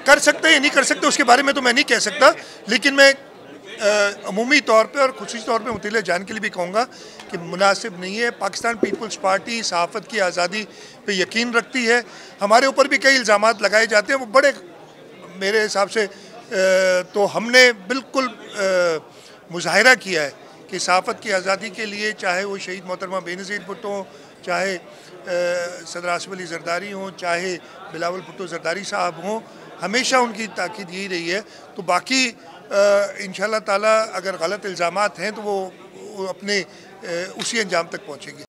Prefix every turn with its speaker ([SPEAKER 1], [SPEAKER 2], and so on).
[SPEAKER 1] कर सकते हैं नहीं कर सकते उसके बारे में तो मैं नहीं कह सकता, लेकिन मैं अमूमी तौर पे और खुसूसी तौर पे मुतल्लिक़ जान के लिए भी कहूँगा कि मुनासिब नहीं है। पाकिस्तान पीपल्स पार्टी सहाफ़त की आज़ादी पे यकीन रखती है। हमारे ऊपर भी कई इल्ज़ामात लगाए जाते हैं, वो बड़े मेरे हिसाब से तो हमने बिल्कुल मुज़ाहिरा किया है कि सहाफ़त की आज़ादी के लिए, चाहे वो शहीद मोहतरमा बेनज़ीर भुट्टो हों, चाहे सदर आसिफ अली ज़रदारी हों, चाहे बिलावल भुट्टो ज़रदारी साहब हों, हमेशा उनकी ताकीद यही रही है। तो बाकी इंशाअल्लाह ताला अगर गलत इल्ज़ामात हैं तो वो अपने उसी अंजाम तक पहुँचेंगे।